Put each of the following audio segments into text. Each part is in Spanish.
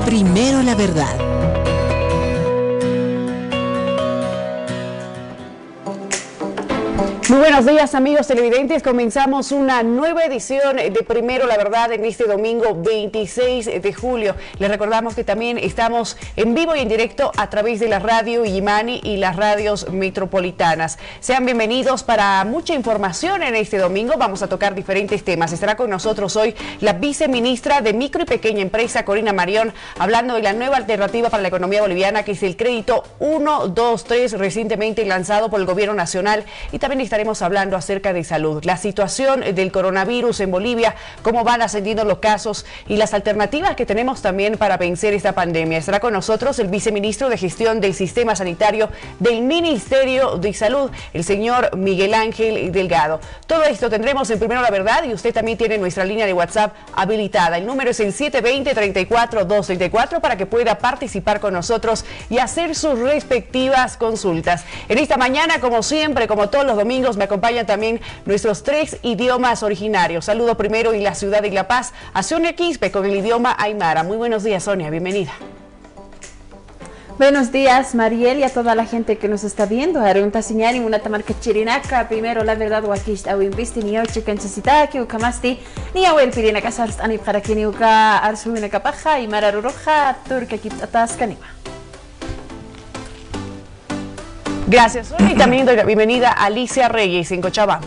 Primero la verdad. Muy buenos días, amigos televidentes. Comenzamos una nueva edición de Primero la Verdad en este domingo 26 de julio. Les recordamos que también estamos en vivo y en directo a través de la radio Illimani y las radios metropolitanas. Sean bienvenidos para mucha información en este domingo. Vamos a tocar diferentes temas. Estará con nosotros hoy la viceministra de Micro y Pequeña Empresa, Corina Marión, hablando de la nueva alternativa para la economía boliviana, que es el crédito 123, recientemente lanzado por el gobierno nacional. Y también estaremos hablando acerca de salud, la situación del coronavirus en Bolivia, cómo van ascendiendo los casos y las alternativas que tenemos también para vencer esta pandemia. Estará con nosotros el viceministro de Gestión del Sistema Sanitario del Ministerio de Salud, el señor Miguel Ángel Delgado. Todo esto tendremos en Primero la Verdad, y usted también tiene nuestra línea de WhatsApp habilitada. El número es el 720-34-234 para que pueda participar con nosotros y hacer sus respectivas consultas. En esta mañana, como siempre, como todos los domingos, me acompañan también nuestros 3 idiomas originarios. Saludo primero en la ciudad de La Paz a Sonia Quispe con el idioma Aymara. Muy buenos días, Sonia, bienvenida. Buenos días, Mariel, y a toda la gente que nos está viendo. Arunta señal en una tamarca chirinaca. Primero la verdad, wakish awin bisti ni ochi kanchasitaki ukamasti ni awel pirina kasar ani para que ni uka arsumina kapaja y mararuroja turca kiptataskanima. Gracias, Sonia, y también doy la bienvenida a Alicia Reyes en Cochabamba.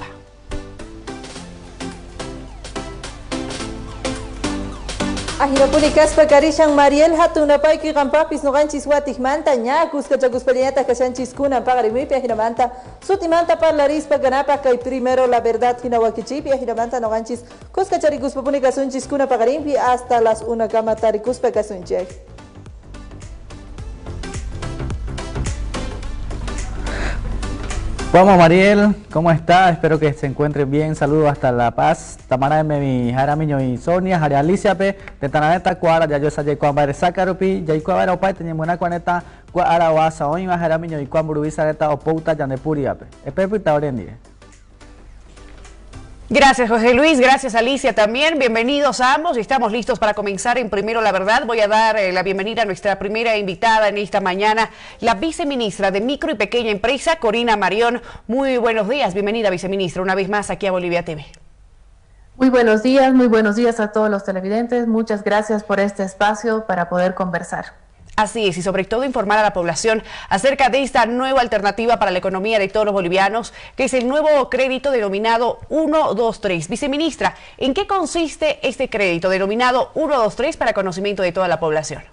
Ahirapulikas pakarishan Mariel hatunapay ki gampapis noganchis watikmanta ña kuskachaguspañata kashanchis kunan pagarimipi ahiramanta sutimanta parlarispa ganapa kay primero la verdad hinawakichipi ahiramanta noganchis kuskacharikuspapuni kasunchis kuna pagarimpi hasta las 1 kama tarikuspa kasunchej. Vamos, Mariel, ¿cómo está? Espero que se encuentren bien. Saludos hasta La Paz. Tamarame mi Jaramiño y Sonia, Jari Alicia Pe, de Tananeta Cuara, ya yo soy Juan Baire Sacarupi, ya Juan Baire Opay, tenía buena cuaneta, Cuara Oasa, hoy más Jaramiño y Juan Burubisa Reta Opouta, Yanepuri Pe. Espero que te Gracias, José Luis, gracias, Alicia también. Bienvenidos a ambos. Estamos listos para comenzar en Primero la Verdad. Voy a dar la bienvenida a nuestra primera invitada en esta mañana, la viceministra de Micro y Pequeña Empresa, Corina Marión. Muy buenos días, bienvenida, viceministra, una vez más aquí a Bolivia TV. Muy buenos días a todos los televidentes. Muchas gracias por este espacio para poder conversar. Así es, y sobre todo informar a la población acerca de esta nueva alternativa para la economía de todos los bolivianos, que es el nuevo crédito denominado 123. Viceministra, ¿en qué consiste este crédito denominado 123 para conocimiento de toda la población?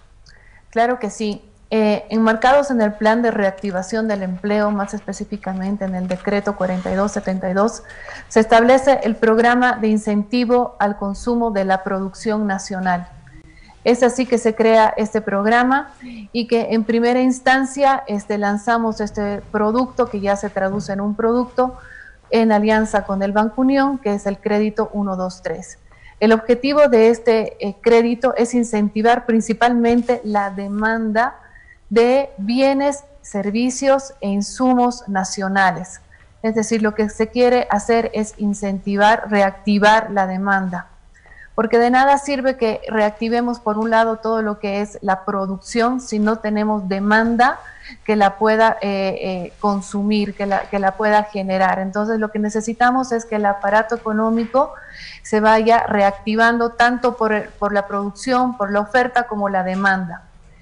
Claro que sí. Enmarcados en el plan de reactivación del empleo, más específicamente en el decreto 4272, se establece el programa de incentivo al consumo de la producción nacional. Es así que se crea este programa y que en primera instancia lanzamos este producto que ya se traduce en un producto en alianza con el Banco Unión, que es el crédito 123. El objetivo de este crédito es incentivar principalmente la demanda de bienes, servicios e insumos nacionales. Es decir, lo que se quiere hacer es incentivar, reactivar la demanda. Porque de nada sirve que reactivemos por un lado todo lo que es la producción si no tenemos demanda que la pueda consumir, que la pueda generar. Entonces lo que necesitamos es que el aparato económico se vaya reactivando tanto por la producción, por la oferta como la demanda.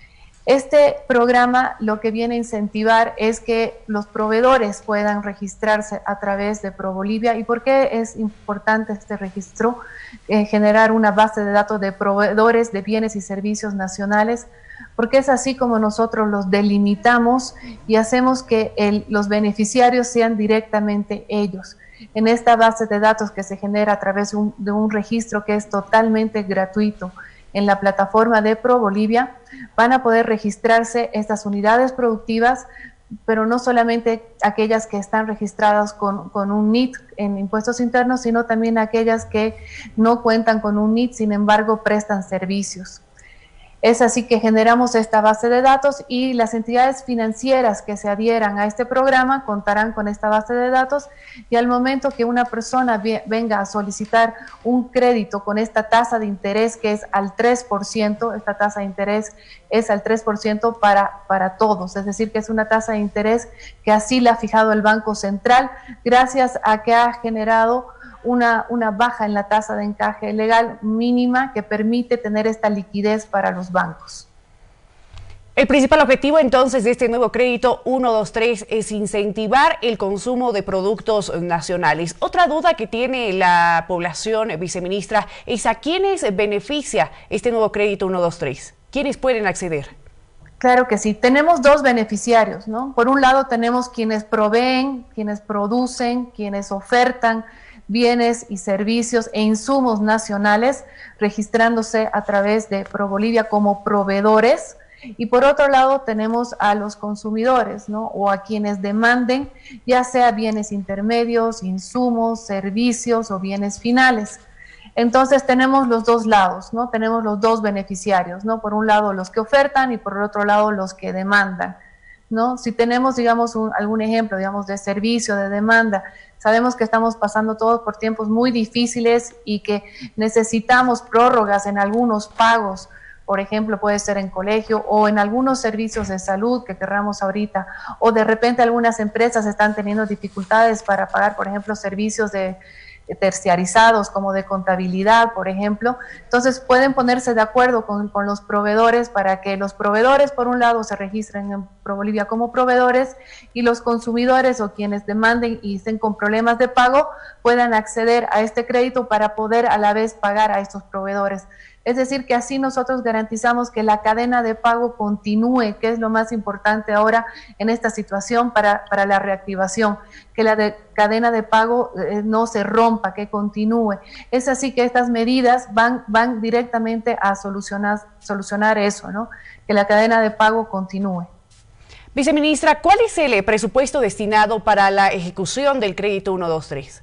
Este programa lo que viene a incentivar es que los proveedores puedan registrarse a través de ProBolivia. ¿Y por qué es importante este registro? Generar una base de datos de proveedores de bienes y servicios nacionales, porque es así como nosotros los delimitamos y hacemos que los beneficiarios sean directamente ellos. En esta base de datos que se genera a través de un registro que es totalmente gratuito, en la plataforma de ProBolivia, van a poder registrarse estas unidades productivas, pero no solamente aquellas que están registradas con un NIT en impuestos internos, sino también aquellas que no cuentan con un NIT, sin embargo prestan servicios. Es así que generamos esta base de datos y las entidades financieras que se adhieran a este programa contarán con esta base de datos, y al momento que una persona venga a solicitar un crédito con esta tasa de interés que es al 3%, esta tasa de interés es al 3% para todos, es decir, que es una tasa de interés que así la ha fijado el Banco Central, gracias a que ha generado una baja en la tasa de encaje legal mínima que permite tener esta liquidez para los bancos. El principal objetivo entonces de este nuevo crédito 123 es incentivar el consumo de productos nacionales. Otra duda que tiene la población, viceministra, es a quiénes beneficia este nuevo crédito 123. ¿Quiénes pueden acceder? Claro que sí, tenemos dos beneficiarios, ¿no? Por un lado tenemos quienes proveen, quienes producen, quienes ofertan bienes y servicios e insumos nacionales, registrándose a través de ProBolivia como proveedores. Y por otro lado tenemos a los consumidores, ¿no? O a quienes demanden, ya sea bienes intermedios, insumos, servicios o bienes finales. Entonces tenemos los dos lados, ¿no? Tenemos los dos beneficiarios, ¿no? Por un lado los que ofertan y por otro lado los que demandan, ¿no? Si tenemos, digamos, algún ejemplo, digamos, de servicio, de demanda, sabemos que estamos pasando todos por tiempos muy difíciles y que necesitamos prórrogas en algunos pagos, por ejemplo, puede ser en colegio o en algunos servicios de salud que querramos ahorita, o de repente algunas empresas están teniendo dificultades para pagar, por ejemplo, servicios terciarizados como de contabilidad, por ejemplo. Entonces pueden ponerse de acuerdo con los proveedores para que los proveedores por un lado se registren en ProBolivia como proveedores y los consumidores o quienes demanden y estén con problemas de pago puedan acceder a este crédito para poder a la vez pagar a estos proveedores. Es decir, que así nosotros garantizamos que la cadena de pago continúe, que es lo más importante ahora en esta situación para la reactivación, que la cadena de pago no se rompa, que continúe. Es así que estas medidas van directamente a solucionar eso, ¿no? Que la cadena de pago continúe. Viceministra, ¿cuál es el presupuesto destinado para la ejecución del crédito 123?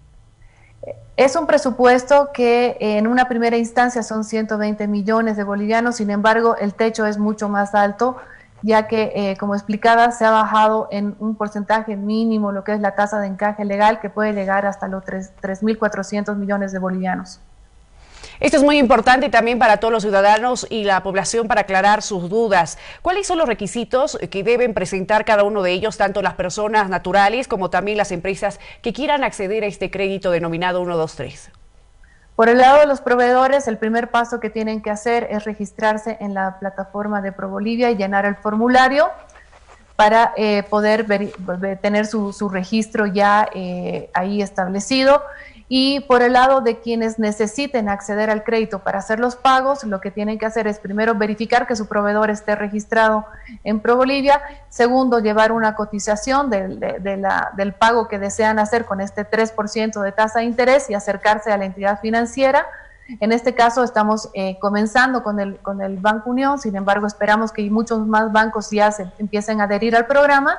Es un presupuesto que en una primera instancia son 120 millones de bolivianos, sin embargo el techo es mucho más alto, ya que, como explicaba, se ha bajado en un porcentaje mínimo lo que es la tasa de encaje legal, que puede llegar hasta los 3.400 millones de bolivianos. Esto es muy importante también para todos los ciudadanos y la población para aclarar sus dudas. ¿Cuáles son los requisitos que deben presentar cada uno de ellos, tanto las personas naturales como también las empresas que quieran acceder a este crédito denominado 123? Por el lado de los proveedores, el primer paso que tienen que hacer es registrarse en la plataforma de ProBolivia y llenar el formulario para poder tener su registro ya ahí establecido. Y por el lado de quienes necesiten acceder al crédito para hacer los pagos, lo que tienen que hacer es primero verificar que su proveedor esté registrado en ProBolivia, segundo, llevar una cotización del pago que desean hacer con este 3% de tasa de interés y acercarse a la entidad financiera. En este caso estamos comenzando con el Banco Unión, sin embargo esperamos que muchos más bancos ya se empiecen a adherir al programa,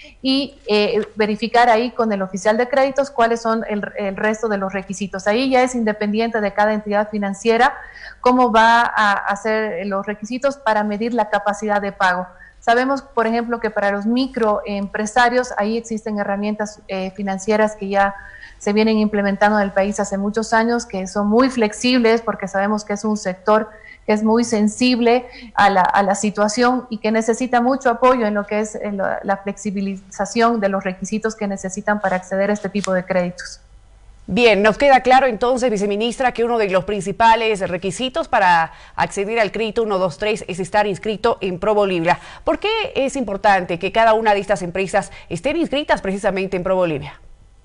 y verificar ahí con el oficial de créditos cuáles son el resto de los requisitos. Ahí ya es independiente de cada entidad financiera cómo va a hacer los requisitos para medir la capacidad de pago. Sabemos, por ejemplo, que para los microempresarios ahí existen herramientas financieras que ya se vienen implementando en el país hace muchos años, que son muy flexibles porque sabemos que es un sector que es muy sensible a la situación y que necesita mucho apoyo en lo que es la flexibilización de los requisitos que necesitan para acceder a este tipo de créditos. Bien, nos queda claro entonces, viceministra, que uno de los principales requisitos para acceder al crédito 123 es estar inscrito en ProBolivia. ¿Por qué es importante que cada una de estas empresas estén inscritas precisamente en ProBolivia?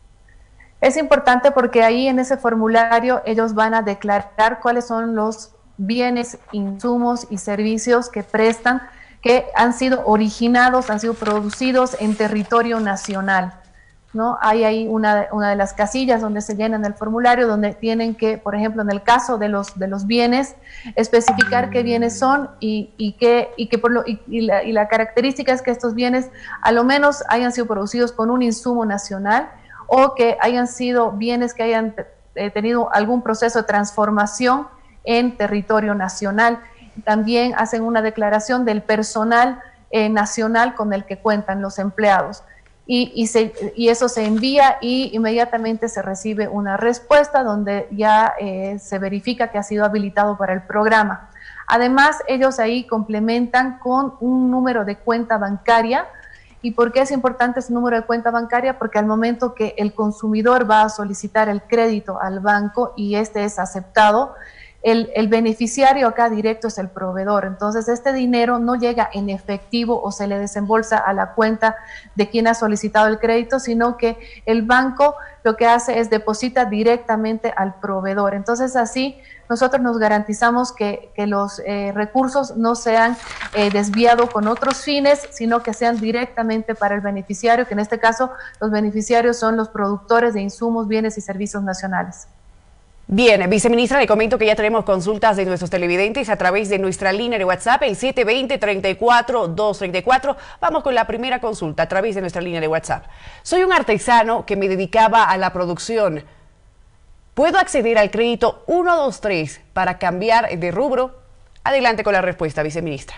Es importante porque ahí en ese formulario ellos van a declarar cuáles son los bienes, insumos y servicios que prestan, que han sido originados, han sido producidos en territorio nacional, ¿no? Hay ahí una de las casillas donde se llenan el formulario, donde tienen que, por ejemplo, en el caso de los bienes, especificar qué bienes son y la característica es que estos bienes a lo menos hayan sido producidos con un insumo nacional o que hayan sido bienes que hayan tenido algún proceso de transformación en territorio nacional. también hacen una declaración del personal nacional con el que cuentan los empleados. Y eso se envía y inmediatamente se recibe una respuesta donde ya se verifica que ha sido habilitado para el programa. Además, ellos ahí complementan con un número de cuenta bancaria. ¿Y por qué es importante ese número de cuenta bancaria? Porque al momento que el consumidor va a solicitar el crédito al banco y este es aceptado, el beneficiario acá directo es el proveedor. Entonces, este dinero no llega en efectivo o se le desembolsa a la cuenta de quien ha solicitado el crédito, sino que el banco lo que hace es deposita directamente al proveedor. Entonces, así nosotros nos garantizamos que los recursos no sean desviados con otros fines, sino que sean directamente para el beneficiario, que en este caso los beneficiarios son los productores de insumos, bienes y servicios nacionales. Bien, viceministra, le comento que ya tenemos consultas de nuestros televidentes a través de nuestra línea de WhatsApp, el 720-34-234. Vamos con la primera consulta a través de nuestra línea de WhatsApp. Soy un artesano que me dedicaba a la producción. ¿Puedo acceder al crédito 123 para cambiar de rubro? Adelante con la respuesta, viceministra.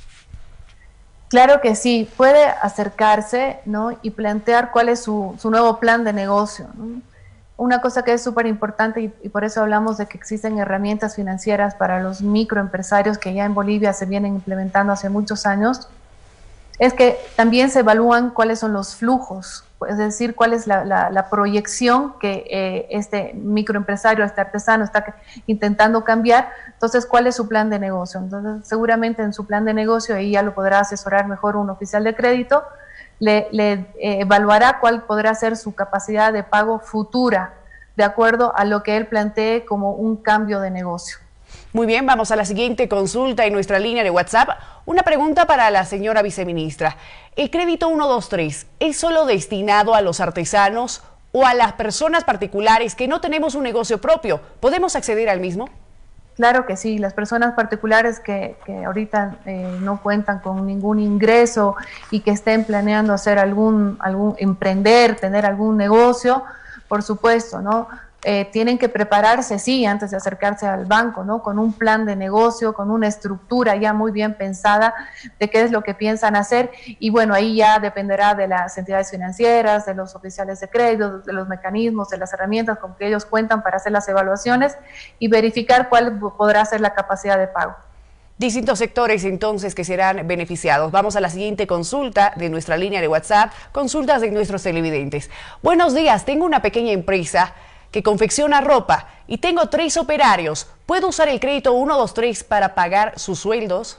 Claro que sí, puede acercarse, ¿no?, y plantear cuál es su nuevo plan de negocio, ¿no? Una cosa que es súper importante y por eso hablamos de que existen herramientas financieras para los microempresarios que ya en Bolivia se vienen implementando hace muchos años, es que también se evalúan cuáles son los flujos, es decir, cuál es la proyección que este microempresario, este artesano está intentando cambiar. Entonces, ¿cuál es su plan de negocio? Entonces, seguramente en su plan de negocio, ahí ya lo podrá asesorar mejor un oficial de crédito, le evaluará cuál podrá ser su capacidad de pago futura, de acuerdo a lo que él plantee como un cambio de negocio. Muy bien, vamos a la siguiente consulta en nuestra línea de WhatsApp. Una pregunta para la señora viceministra. ¿El crédito 123 es solo destinado a los artesanos o a las personas particulares que no tenemos un negocio propio? ¿Podemos acceder al mismo? Claro que sí, las personas particulares que ahorita no cuentan con ningún ingreso y que estén planeando hacer emprender, tener algún negocio, por supuesto, ¿no? Tienen que prepararse, sí, antes de acercarse al banco, ¿no?, con un plan de negocio, con una estructura ya muy bien pensada de qué es lo que piensan hacer. Y bueno, ahí ya dependerá de las entidades financieras, de los oficiales de crédito, de los mecanismos, de las herramientas con que ellos cuentan para hacer las evaluaciones y verificar cuál podrá ser la capacidad de pago. Distintos sectores entonces que serán beneficiados. Vamos a la siguiente consulta de nuestra línea de WhatsApp, consultas de nuestros televidentes. Buenos días, tengo una pequeña empresa que confecciona ropa y tengo 3 operarios. ¿Puedo usar el crédito 123 para pagar sus sueldos?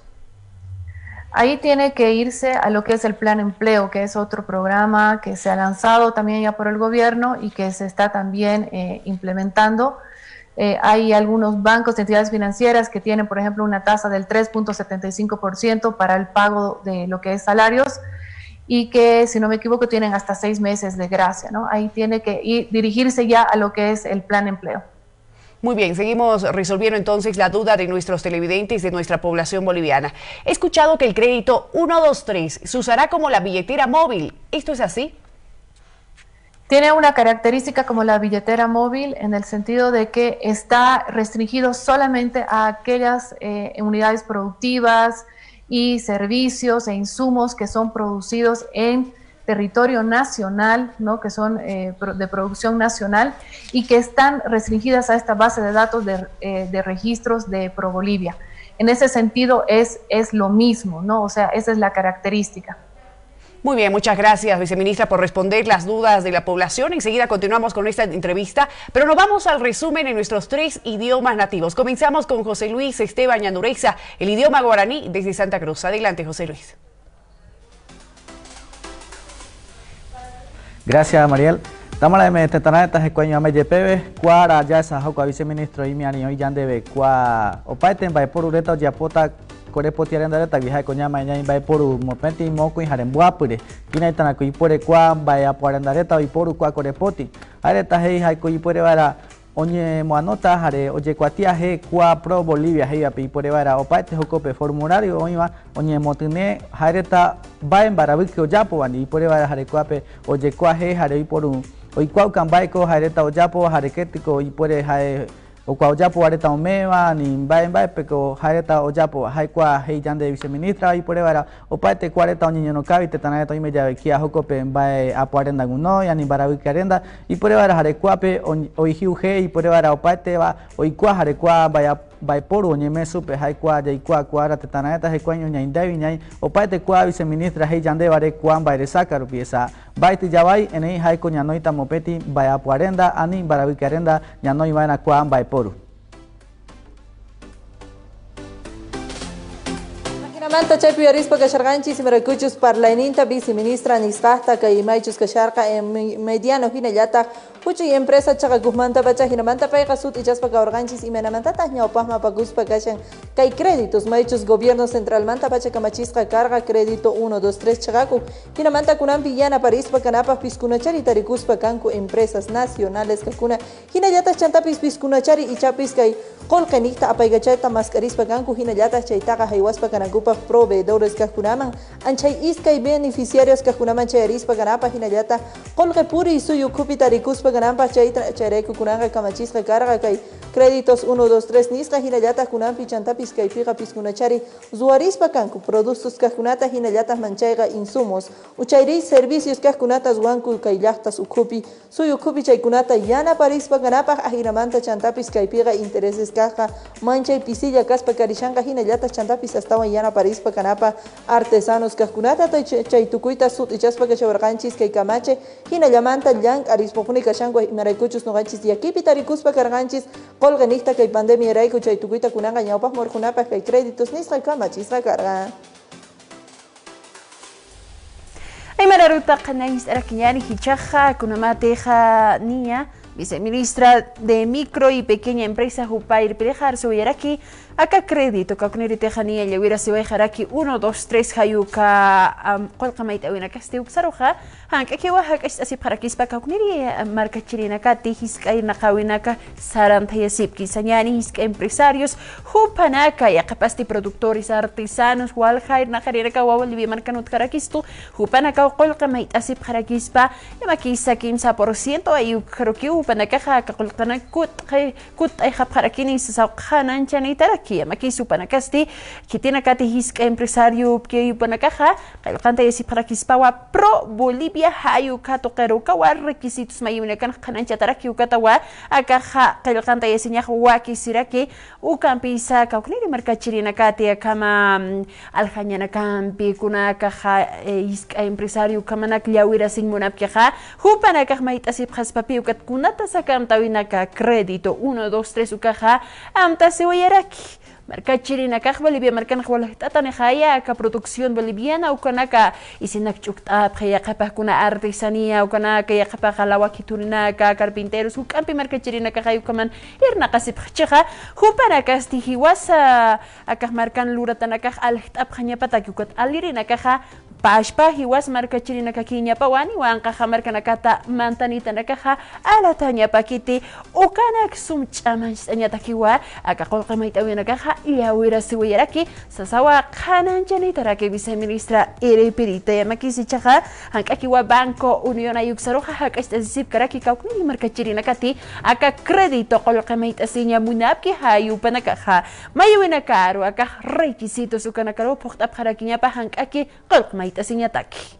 Ahí tiene que irse a lo que es el Plan Empleo, que es otro programa que se ha lanzado también ya por el gobierno y que se está también implementando. Hay algunos bancos, entidades financieras que tienen, por ejemplo, una tasa del 3.75% para el pago de lo que es salarios, y que, si no me equivoco, tienen hasta 6 meses de gracia, ¿no? Ahí tiene que dirigirse ya a lo que es el Plan Empleo. Muy bien, seguimos resolviendo entonces la duda de nuestros televidentes, de nuestra población boliviana. He escuchado que el crédito 123 se usará como la billetera móvil. ¿Esto es así? Tiene una característica como la billetera móvil en el sentido de que está restringido solamente a aquellas unidades productivas y servicios e insumos que son producidos en territorio nacional, ¿no?, que son de producción nacional y que están restringidas a esta base de datos de registros de ProBolivia. En ese sentido es lo mismo, ¿no? O sea, esa es la característica. Muy bien, muchas gracias, viceministra, por responder las dudas de la población. Enseguida continuamos con esta entrevista, pero nos vamos al resumen en nuestros 3 idiomas nativos. Comenzamos con José Luis Esteban Ñandureza, el idioma guaraní desde Santa Cruz. Adelante, José Luis. Gracias, Mariel. Tamara de Tetanata, Jecueño Ameyepebe, Cuara, ya esa Joca, viceministro y mi año y Yandebe, Cua, Opaiten, por Ureta, Yapota, Corepoti Arendareta, Vieja de Coñama, y por Mopenti, Moco y Jarembuapure, Pinaitanaco y por Cuan, vaya por Arendareta y por Cua Corepoti. Areta, Hey, Jaico y por Evara, Oñe Moanota, Jare, Oye Cuatia, He, Cua Pro Bolivia, Hey, Api por Evara, Opaite, Jocope, formulario, Oña, Oñe Motine, Jareta, va en Barabico, Yapo, y por Evara, Jarecuape, Oye Cua, He, Jare y por un. Hoy Cuaucan Baico, Jareta Oyapo, Jarequético y puede o cua oyapo areta omeva ni mbae peko hareta oyapo haikua hei yande viceministra y por evara opaete cuareta oñiño no cabi tetanareta oime llave kia jocope mbae apo arenda gunoya ni barabuki arenda y por evara harekuape oihiu hei y por evara opaete va oikua harekua vai por oñeme supe haikua yaikua kuara tetanareta haikua ñoñaindevi ñai opaete kua viceministra hei yande bare kuan baire sakaru pieza baiti yavai enei haiko ñanoita mopeti vai apo arenda ani barabuki arenda ñanoi vaina kuan vai poru. Manta chapi arispa kasharganchis maracuchus parlaininta viceministra nisqahta kay maychus kasharqa en mediano hinallata huchay empresa chaqa guzmanta pacha hinamanta payqa sut ichaspa kawarganchis imanamantata ñawpaqma pakuspa kashan kay créditos maychus gobierno central manta pacha kamachisqa karqa crédito 1 2 3 chaqaku hinamanta kunampi yana parispa kanapaq piskunachari tarikuspa kanku empresas nacionales kakuna hinallata chantapis piskunachari ichapis kay qolqenita apaygachayta mascarispa kanku hinallata chaytaqa haywaspa kanakupa proveedores kajunaman anchay iskay beneficiarios kajunaman chayarispa ganapa hinallata qolqe puri suyu kupi tarikuspa ganapa chayreku kunanga kamachisqa karqa kay créditos 1 2 3 nisqa hinallata kunampi chantapis kaypiqa piskunachari zuwarispa kanku productos kajunata hinallata manchayqa insumos uchayri servicios kajunata zuwanku kay llaqtas ukupi suyu kupi chaykunata yana parispa ganapa ahiramanta chantapis kaypiqa intereses kaqa manchay pisilla kaspa karishanqa hinallata chantapis astawan yana parispa kanapa artesanos kajkunata chay tukuyta sut ichaspa kachawarqanchis kay kamache hinallamanta llank arispokuni kashanku imaraykuchus nuqanchis yakipi tarikuspa karqanchis qolqenista kay pandemia rayku chay tukuyta kunanga ñawpaq morkunapaq kay créditos nisqa kamachisqa karqa. Aymararuta qanayis arakiñani hichaqa kunamateja niña viceministra de micro y pequeña empresa Jupair Pirejar Soyaraki acá crédito kakuniri tejania llawira siway haraki 1 2 3 hayuka qolqamayta wina kastiuk saruja hanka kiwa hakas asip harakispa kakuniri marca chilena kati hiskay naqawinaka saranta yasip kisanyani hiska empresarios hupanaka ya capasti productores artesanos wal khair naqariraka wawal libi marcanut harakistu hupanaka qolqamayta asip harakispa yamakisa 15% ayuk haruki hupanaka qolqana kut ay harakini sawqanan chanitara kia makisu panakasti kitina kati hiska empresario que panakaja qalqanta yasi para kispawa pro Bolivia hayu kato qeruka war requisitos mayuna kan qanancha taraki ukatawa akaja qalqanta yasi nya waki siraki ukampisa kaukniri markachirina kati kama alhañana kampi kuna kaja hiska empresario kamanak llawira sin munapkeja hupanakaj maitasip khaspapi ukat kunata sakamta winaka crédito 1 2 3 ukaja amta sewayaraki marca chirina kaj Bolivia marca wala tatane haya ka producción boliviana o kanaka isinak chukta phaya qapa kuna artesanía o kanaka ya qapa halawa kiturina ka carpinteros u kampi marca chirina ka hayu kaman irna qasip khchaha hupara kasti hiwasa akaj markan luratana ka alhtap khanya pataki ukat alirina ka pashpa hiwas marca chirina ka kinya pawani wan ka marka nakata mantanita nakaha alatanya pakiti o kanak sum chaman anya takiwa aka qolqamaita wina ka llawira siwayaraki sasawa qanan chanitaraki viceministra Pirita yamakisi chaqa hankakiwa Banco Unión ayuksaroja hakastasip karaki kaukni markachirina kati aka crédito qolqamaita sinya munapki hayu panakaha mayuina karo aka requisitos ukanakaro poqtap harakinya pa hankaki qolqamaita sinya taki.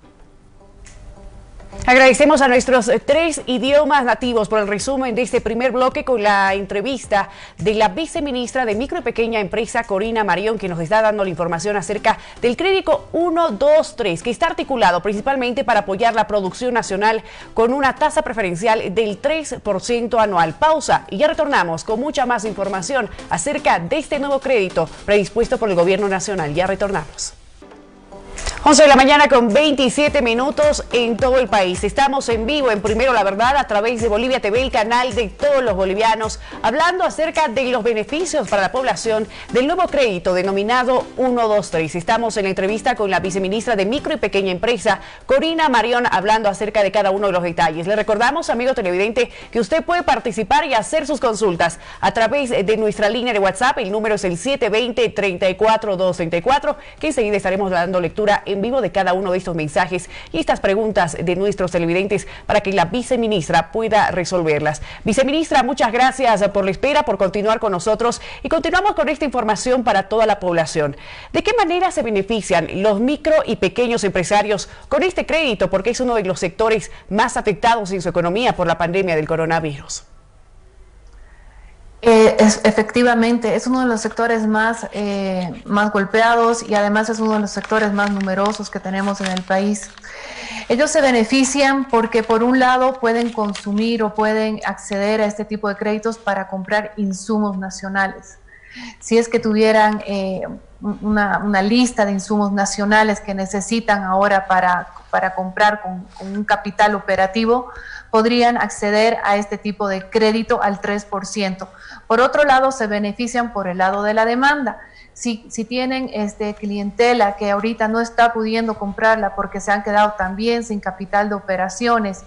Agradecemos a nuestros 3 idiomas nativos por el resumen de este primer bloque con la entrevista de la viceministra de Micro y Pequeña Empresa, Corina Marión, que nos está dando la información acerca del crédito 1, 2, 3, que está articulado principalmente para apoyar la producción nacional con una tasa preferencial del 3% anual. Pausa y ya retornamos con mucha más información acerca de este nuevo crédito predispuesto por el Gobierno Nacional. Ya retornamos. 11 de la mañana con 27 minutos en todo el país. Estamos en vivo en Primero la Verdad a través de Bolivia TV, el canal de todos los bolivianos, hablando acerca de los beneficios para la población del nuevo crédito denominado 123. Estamos en la entrevista con la viceministra de Micro y Pequeña Empresa, Corina Marión, hablando acerca de cada uno de los detalles. Le recordamos, amigo televidente, que usted puede participar y hacer sus consultas a través de nuestra línea de WhatsApp. El número es el 720-34234, que enseguida estaremos dando lectura en vivo de cada uno de estos mensajes y estas preguntas de nuestros televidentes para que la viceministra pueda resolverlas. Viceministra, muchas gracias por la espera, por continuar con nosotros y continuamos con esta información para toda la población. ¿De qué manera se benefician los micro y pequeños empresarios con este crédito? Porque es uno de los sectores más afectados en su economía por la pandemia del coronavirus. Efectivamente, es uno de los sectores más golpeados y además es uno de los sectores más numerosos que tenemos en el país. Ellos se benefician porque por un lado pueden consumir o pueden acceder a este tipo de créditos para comprar insumos nacionales. Si es que tuvieran una lista de insumos nacionales que necesitan ahora para comprar con un capital operativo, podrían acceder a este tipo de crédito al 3%. Por otro lado, se benefician por el lado de la demanda. Si tienen clientela que ahorita no está pudiendo comprarla porque se han quedado también sin capital de operaciones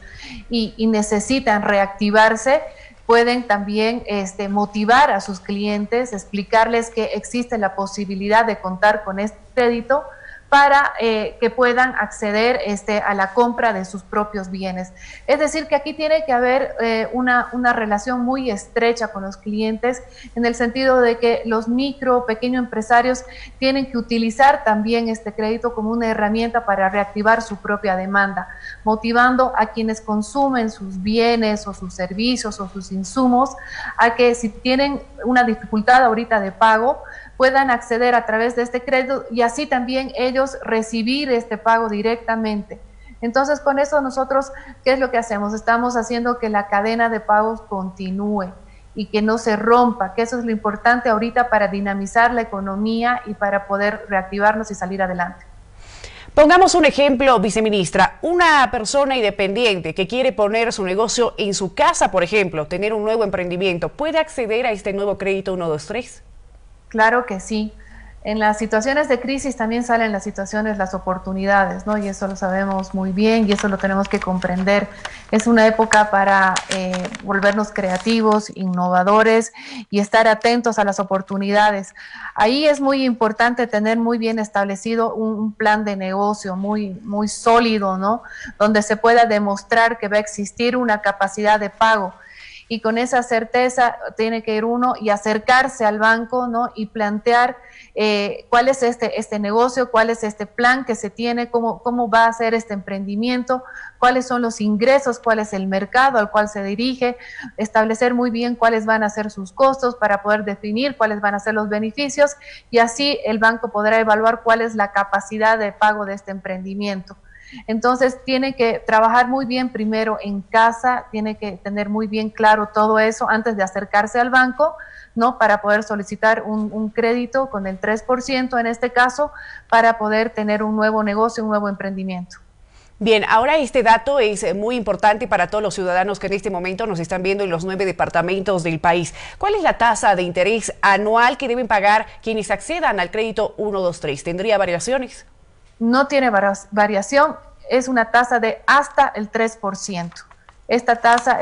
y necesitan reactivarse, pueden también motivar a sus clientes, explicarles que existe la posibilidad de contar con este crédito para que puedan acceder a la compra de sus propios bienes. Es decir, que aquí tiene que haber una relación muy estrecha con los clientes, en el sentido de que los micro, pequeños empresarios tienen que utilizar también este crédito como una herramienta para reactivar su propia demanda, motivando a quienes consumen sus bienes o sus servicios o sus insumos a que si tienen una dificultad ahorita de pago, puedan acceder a través de este crédito y así también ellos recibir este pago directamente. Entonces, con eso nosotros, ¿qué es lo que hacemos? Estamos haciendo que la cadena de pagos continúe y que no se rompa, que eso es lo importante ahorita para dinamizar la economía y para poder reactivarnos y salir adelante. Pongamos un ejemplo, viceministra, una persona independiente que quiere poner su negocio en su casa, por ejemplo, tener un nuevo emprendimiento, ¿puede acceder a este nuevo crédito 123? Claro que sí. En las situaciones de crisis también salen las situaciones, las oportunidades, ¿no? Y eso lo sabemos muy bien y eso lo tenemos que comprender. Es una época para volvernos creativos, innovadores y estar atentos a las oportunidades. Ahí es muy importante tener muy bien establecido un plan de negocio muy sólido, ¿no? Donde se pueda demostrar que va a existir una capacidad de pago. Y con esa certeza tiene que ir uno y acercarse al banco, ¿no? Y plantear cuál es este negocio, cuál es este plan que se tiene, cómo va a ser este emprendimiento, cuáles son los ingresos, cuál es el mercado al cual se dirige, establecer muy bien cuáles van a ser sus costos para poder definir cuáles van a ser los beneficios y así el banco podrá evaluar cuál es la capacidad de pago de este emprendimiento. Entonces tiene que trabajar muy bien primero en casa, tiene que tener muy bien claro todo eso antes de acercarse al banco, ¿no? Para poder solicitar un crédito con el 3% en este caso, para poder tener un nuevo negocio, un nuevo emprendimiento. Bien, ahora este dato es muy importante para todos los ciudadanos que en este momento nos están viendo en los 9 departamentos del país. ¿Cuál es la tasa de interés anual que deben pagar quienes accedan al crédito 123? ¿Tendría variaciones? No tiene variación, es una tasa de hasta el 3%. Esta tasa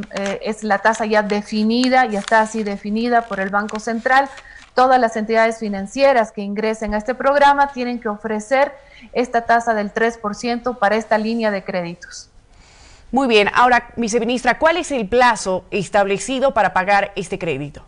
es la tasa ya definida, ya está así definida por el Banco Central. Todas las entidades financieras que ingresen a este programa tienen que ofrecer esta tasa del 3% para esta línea de créditos. Muy bien, ahora, viceministra, ¿cuál es el plazo establecido para pagar este crédito?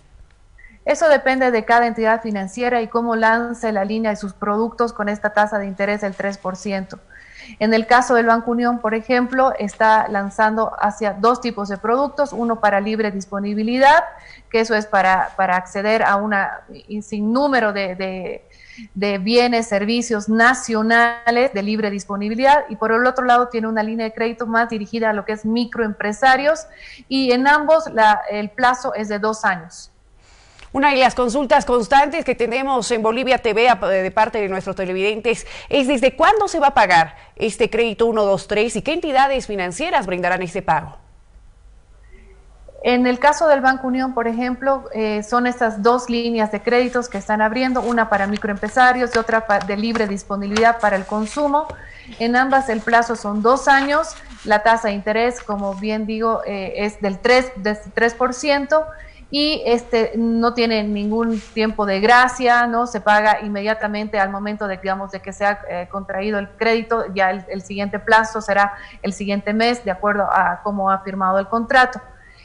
Eso depende de cada entidad financiera y cómo lance la línea de sus productos con esta tasa de interés del 3%. En el caso del Banco Unión, por ejemplo, está lanzando hacia dos tipos de productos, uno para libre disponibilidad, que eso es para acceder a un sinnúmero de bienes, servicios nacionales de libre disponibilidad, y por el otro lado tiene una línea de crédito más dirigida a lo que es microempresarios, y en ambos el plazo es de 2 años. Una de las consultas constantes que tenemos en Bolivia TV de parte de nuestros televidentes es ¿desde cuándo se va a pagar este crédito 123 y qué entidades financieras brindarán este pago? En el caso del Banco Unión, por ejemplo, son estas dos líneas de créditos que están abriendo, una para microempresarios y otra de libre disponibilidad para el consumo. En ambas el plazo son 2 años, la tasa de interés, como bien digo, es del 3%. y no tiene ningún tiempo de gracia, ¿no? Se paga inmediatamente al momento de, digamos, de que se ha contraído el crédito, ya el siguiente plazo será el siguiente mes, de acuerdo a cómo ha firmado el contrato.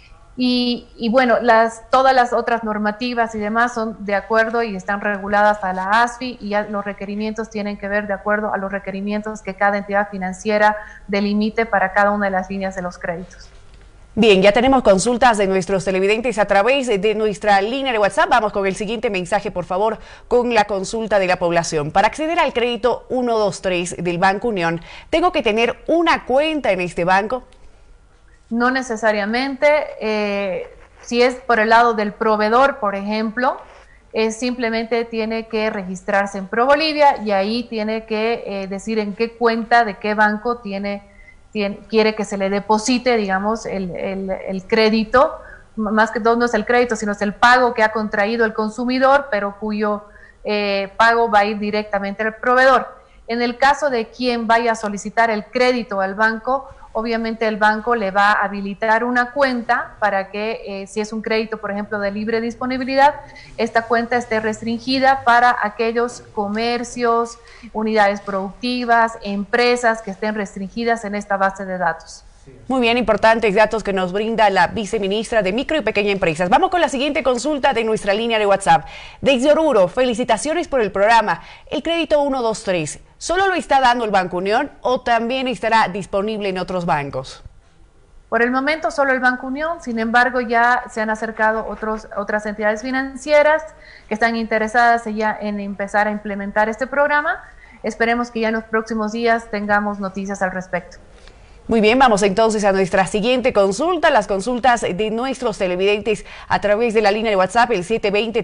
Y bueno, todas las otras normativas y demás son de acuerdo y están reguladas a la ASFI, y ya los requerimientos tienen que ver de acuerdo a los requerimientos que cada entidad financiera delimite para cada una de las líneas de los créditos. Bien, ya tenemos consultas de nuestros televidentes a través de nuestra línea de WhatsApp. Vamos con el siguiente mensaje, por favor, con la consulta de la población. Para acceder al crédito 123 del Banco Unión, ¿tengo que tener una cuenta en este banco? No necesariamente. Si es por el lado del proveedor, por ejemplo, simplemente tiene que registrarse en ProBolivia y ahí tiene que decir en qué cuenta de qué banco quiere que se le deposite, digamos, el crédito. Más que todo no es el crédito, sino es el pago que ha contraído el consumidor, pero cuyo pago va a ir directamente al proveedor. En el caso de quien vaya a solicitar el crédito al banco, obviamente el banco le va a habilitar una cuenta para que, si es un crédito, por ejemplo, de libre disponibilidad, esta cuenta esté restringida para aquellos comercios, unidades productivas, empresas que estén restringidas en esta base de datos. Muy bien, importantes datos que nos brinda la viceministra de Micro y Pequeña Empresas. Vamos con la siguiente consulta de nuestra línea de WhatsApp. Desde Oruro, felicitaciones por el programa. El crédito 123, ¿solo lo está dando el Banco Unión o también estará disponible en otros bancos? Por el momento solo el Banco Unión, sin embargo ya se han acercado otras entidades financieras que están interesadas ya en empezar a implementar este programa. Esperemos que ya en los próximos días tengamos noticias al respecto. Muy bien, vamos entonces a nuestra siguiente consulta, las consultas de nuestros televidentes a través de la línea de WhatsApp, el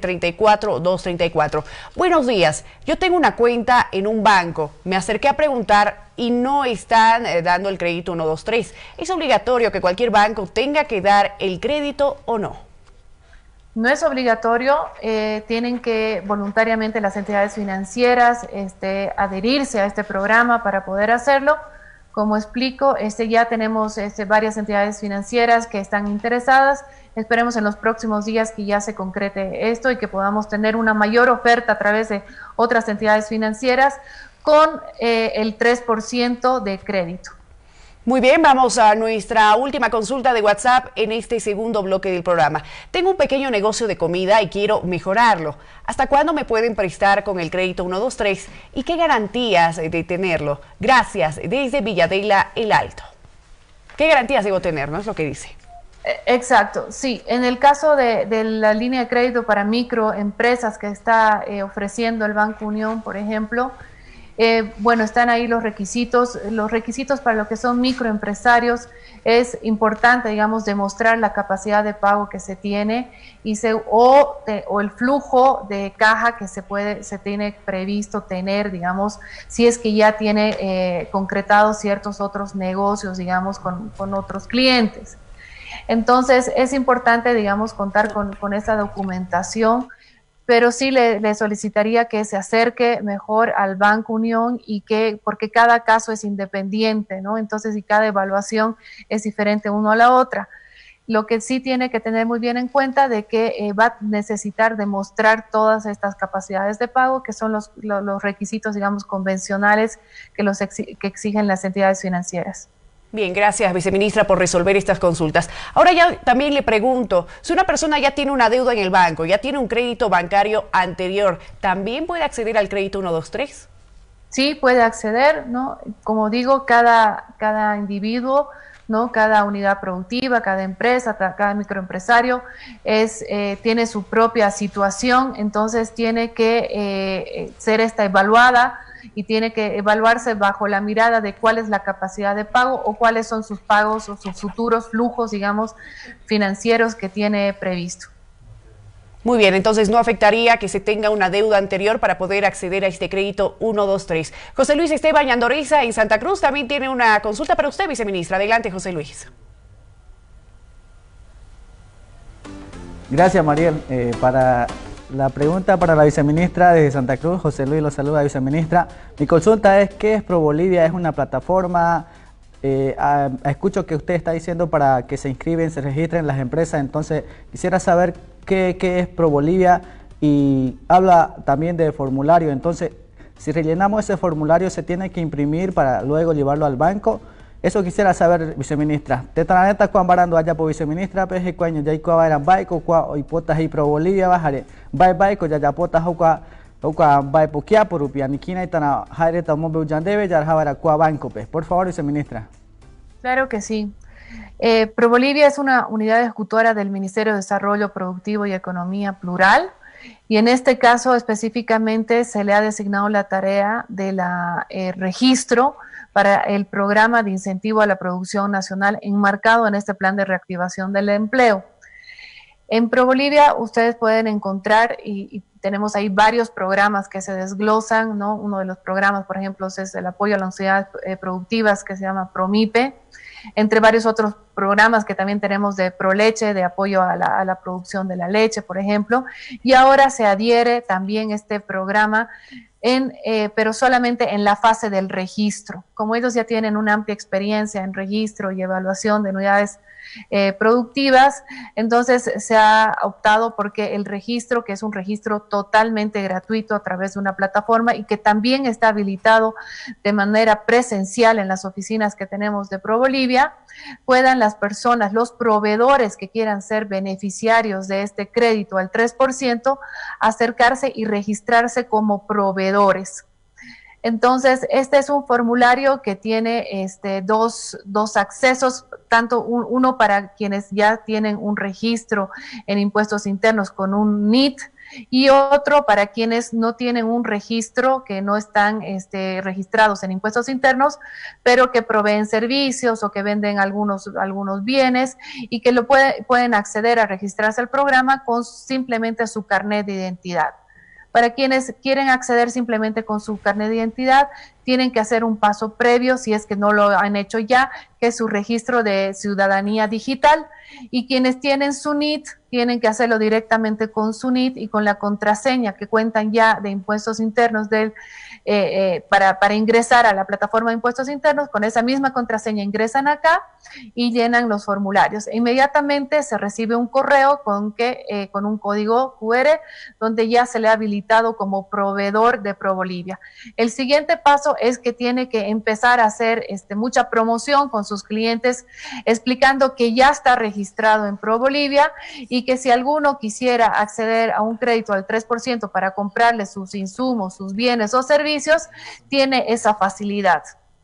720-34-234. Buenos días, yo tengo una cuenta en un banco, me acerqué a preguntar y no están dando el crédito 123. ¿Es obligatorio que cualquier banco tenga que dar el crédito o no? No es obligatorio, tienen que voluntariamente las entidades financieras adherirse a este programa para poder hacerlo. Como explico, ya tenemos varias entidades financieras que están interesadas. Esperemos en los próximos días que ya se concrete esto y que podamos tener una mayor oferta a través de otras entidades financieras con el 3% de crédito. Muy bien, vamos a nuestra última consulta de WhatsApp en este segundo bloque del programa. Tengo un pequeño negocio de comida y quiero mejorarlo. ¿Hasta cuándo me pueden prestar con el crédito 123 y qué garantías de tenerlo? Gracias, desde Villadela El Alto. ¿Qué garantías debo tener? ¿No es lo que dice? Exacto, sí. En el caso de la línea de crédito para microempresas que está ofreciendo el Banco Unión, por ejemplo, bueno, están ahí los requisitos. Los requisitos para lo que son microempresarios es importante, digamos, demostrar la capacidad de pago que se tiene o el flujo de caja que se tiene previsto tener, digamos, si es que ya tiene concretados ciertos otros negocios, digamos, con otros clientes. Entonces, es importante, digamos, contar con esta documentación, pero sí le solicitaría que se acerque mejor al Banco Unión porque cada caso es independiente, ¿no? Entonces, y cada evaluación es diferente uno a la otra. Lo que sí tiene que tener muy bien en cuenta de que va a necesitar demostrar todas estas capacidades de pago, que son los requisitos, digamos, convencionales que exigen las entidades financieras. Bien, gracias, viceministra, por resolver estas consultas. Ahora ya también le pregunto, si una persona ya tiene una deuda en el banco, ya tiene un crédito bancario anterior, ¿también puede acceder al crédito 123? Sí, puede acceder, ¿no? Como digo, cada individuo, ¿no? Cada unidad productiva, cada empresa, cada microempresario tiene su propia situación, entonces tiene que ser evaluada y tiene que evaluarse bajo la mirada de cuál es la capacidad de pago o cuáles son sus pagos o sus futuros flujos, digamos, financieros que tiene previsto. Muy bien, entonces no afectaría que se tenga una deuda anterior para poder acceder a este crédito 123. José Luis Esteban Yandoriza en Santa Cruz también tiene una consulta para usted, viceministra. Adelante, José Luis. Gracias, Mariel. Para la pregunta para la viceministra de Santa Cruz, José Luis lo saluda, viceministra. Mi consulta es, ¿qué es ProBolivia? ¿Es una plataforma? escucho que usted está diciendo para que se inscriben, se registren las empresas, entonces quisiera saber qué es ProBolivia y habla también de formulario. Entonces, si rellenamos ese formulario, ¿se tiene que imprimir para luego llevarlo al banco? Eso quisiera saber, viceministra. Tetananeta cuan barando allá por viceministra, peje cuaño ya icua eran baico, cua hipotas y ProBolivia bajare, baico ya potas Oka vai pokia por rupia nikina y tana jaireta mobe uyandebe yarjabara cua banco pe. Por favor, viceministra. Claro que sí. ProBolivia es una unidad ejecutora del Ministerio de Desarrollo Productivo y Economía Plural, y en este caso específicamente se le ha designado la tarea de la registro para el programa de incentivo a la producción nacional enmarcado en este plan de reactivación del empleo. En ProBolivia ustedes pueden encontrar y tenemos ahí varios programas que se desglosan, ¿no? Uno de los programas, por ejemplo, es el apoyo a las unidades productivas que se llama ProMIPE, entre varios otros programas que también tenemos de ProLeche, de apoyo a la producción de la leche, por ejemplo, y ahora se adhiere también este programa pero solamente en la fase del registro. Como ellos ya tienen una amplia experiencia en registro y evaluación de unidades productivas, entonces se ha optado porque el registro, que es un registro totalmente gratuito a través de una plataforma y que también está habilitado de manera presencial en las oficinas que tenemos de ProBolivia, puedan las personas, los proveedores que quieran ser beneficiarios de este crédito al 3%, acercarse y registrarse como proveedores. Entonces, este es un formulario que tiene dos accesos, tanto uno para quienes ya tienen un registro en impuestos internos con un NIT y otro para quienes no tienen un registro, que no están registrados en impuestos internos, pero que proveen servicios o que venden algunos bienes y que pueden acceder a registrarse al programa con simplemente su carnet de identidad. Para quienes quieren acceder simplemente con su carnet de identidad, tienen que hacer un paso previo, si es que no lo han hecho ya, que es su registro de ciudadanía digital. Y quienes tienen su NIT, tienen que hacerlo directamente con su NIT y con la contraseña que cuentan ya de impuestos internos para ingresar a la plataforma de impuestos internos. Con esa misma contraseña ingresan acá y llenan los formularios. E inmediatamente se recibe un correo con un código QR donde ya se le ha habilitado como proveedor de ProBolivia. El siguiente paso es que tiene que empezar a hacer mucha promoción con sus clientes, explicando que ya está registrado en ProBolivia y que si alguno quisiera acceder a un crédito al 3% para comprarle sus insumos, sus bienes o servicios, tiene esa facilidad.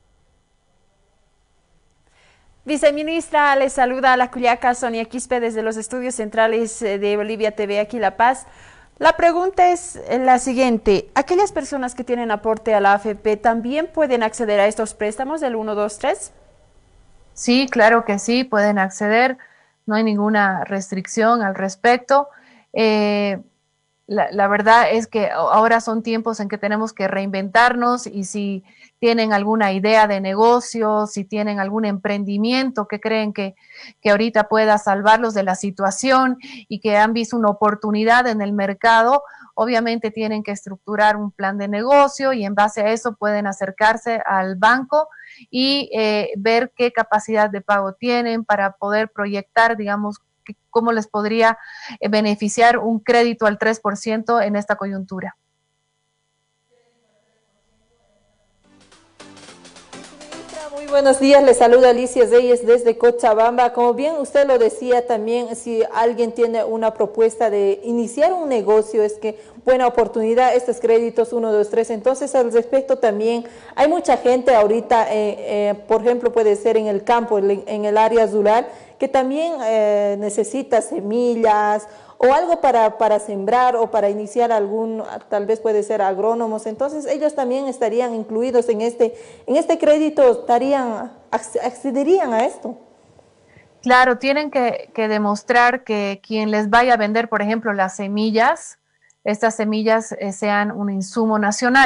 Viceministra, les saluda a la Culiaca Sonia Quispe desde los estudios centrales de Bolivia TV aquí La Paz. La pregunta es la siguiente: ¿aquellas personas que tienen aporte a la AFP también pueden acceder a estos préstamos del 1, 2, 3? Sí, claro que sí, pueden acceder, no hay ninguna restricción al respecto. La verdad es que ahora son tiempos en que tenemos que reinventarnos, y si tienen alguna idea de negocio, si tienen algún emprendimiento que creen que ahorita pueda salvarlos de la situación y que han visto una oportunidad en el mercado, obviamente tienen que estructurar un plan de negocio y en base a eso pueden acercarse al banco y ver qué capacidad de pago tienen para poder proyectar, digamos, cómo les podría beneficiar un crédito al 3% en esta coyuntura. Muy buenos días, les saluda Alicia Reyes desde Cochabamba. Como bien usted lo decía también, si alguien tiene una propuesta de iniciar un negocio, es que buena oportunidad estos créditos 1, 2, 3. Entonces, al respecto también, hay mucha gente ahorita, por ejemplo, puede ser en el campo, en el área rural, que también necesita semillas o algo para sembrar o para iniciar tal vez puede ser agrónomos. Entonces ellos también estarían incluidos en este crédito, accederían a esto. Claro, tienen que demostrar que quien les vaya a vender, por ejemplo, las semillas, estas semillas sean un insumo nacional.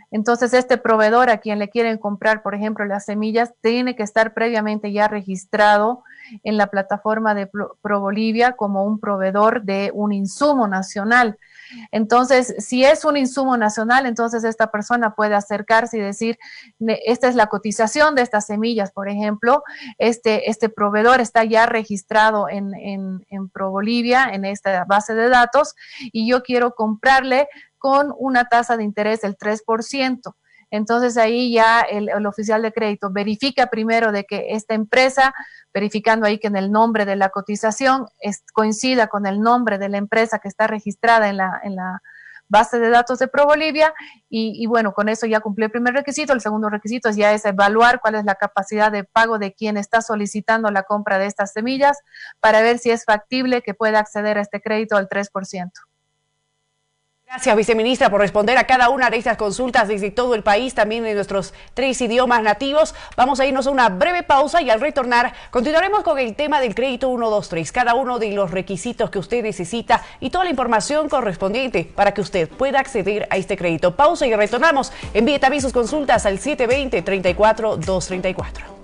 Entonces, este proveedor a quien le quieren comprar, por ejemplo, las semillas, tiene que estar previamente ya registrado en la plataforma de ProBolivia como un proveedor de un insumo nacional. Entonces, si es un insumo nacional, entonces esta persona puede acercarse y decir, esta es la cotización de estas semillas, por ejemplo, este proveedor está ya registrado en ProBolivia, en esta base de datos, y yo quiero comprarle con una tasa de interés del 3%. Entonces ahí ya el oficial de crédito verifica primero de que esta empresa, verificando ahí que en el nombre de la cotización coincida con el nombre de la empresa que está registrada en la base de datos de ProBolivia, y bueno, con eso ya cumplió el primer requisito. El segundo requisito ya es evaluar cuál es la capacidad de pago de quien está solicitando la compra de estas semillas para ver si es factible que pueda acceder a este crédito al 3%. Gracias, viceministra, por responder a cada una de estas consultas desde todo el país, también en nuestros 3 idiomas nativos. Vamos a irnos a una breve pausa y al retornar continuaremos con el tema del crédito 123, cada uno de los requisitos que usted necesita y toda la información correspondiente para que usted pueda acceder a este crédito. Pausa y retornamos. Envíe también sus consultas al 720-34-234.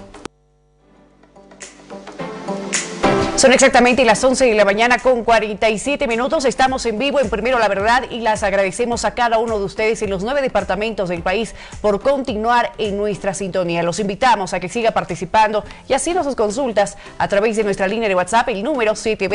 Son exactamente las 11 de la mañana con 47 minutos. Estamos en vivo en Primero la Verdad y las agradecemos a cada uno de ustedes en los 9 departamentos del país por continuar en nuestra sintonía. Los invitamos a que siga participando y haciendo sus consultas a través de nuestra línea de WhatsApp, el número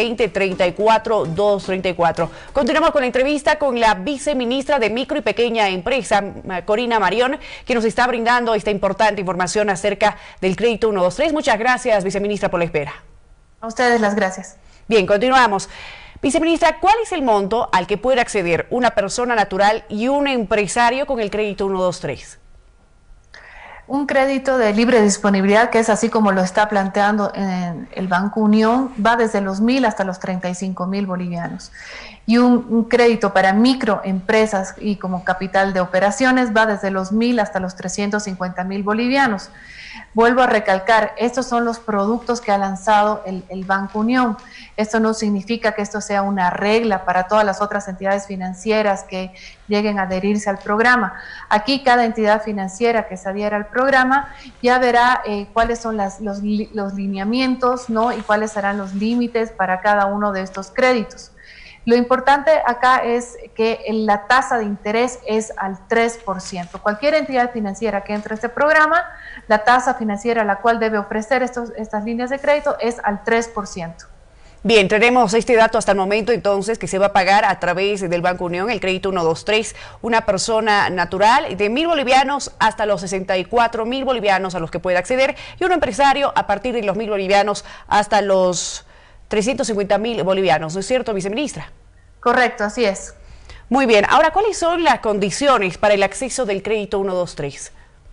720-34-234. Continuamos con la entrevista con la viceministra de Micro y Pequeña Empresa, Corina Marión, que nos está brindando esta importante información acerca del crédito 123. Muchas gracias, viceministra, por la espera. A ustedes las gracias. Bien, continuamos. Viceministra, ¿cuál es el monto al que puede acceder una persona natural y un empresario con el crédito 123? Un crédito de libre disponibilidad, que es así como lo está planteando en el Banco Unión, va desde los 1.000 hasta los 35.000 bolivianos. Y un crédito para microempresas y como capital de operaciones va desde los 1.000 hasta los 350.000 bolivianos. Vuelvo a recalcar, estos son los productos que ha lanzado el Banco Unión. Esto no significa que esto sea una regla para todas las otras entidades financieras que lleguen a adherirse al programa. Aquí cada entidad financiera que se adhiera al programa ya verá cuáles son los lineamientos, ¿no? Y cuáles serán los límites para cada uno de estos créditos. Lo importante acá es que la tasa de interés es al 3%. Cualquier entidad financiera que entre a este programa, la tasa financiera a la cual debe ofrecer estas líneas de crédito es al 3%. Bien, tenemos este dato hasta el momento entonces que se va a pagar a través del Banco Unión, el crédito 123, una persona natural de 1.000 bolivianos hasta los 64.000 bolivianos a los que puede acceder y un empresario a partir de los 1.000 bolivianos hasta los 350.000 bolivianos, ¿no es cierto, viceministra? Correcto, así es. Muy bien, ahora, ¿cuáles son las condiciones para el acceso del crédito 123?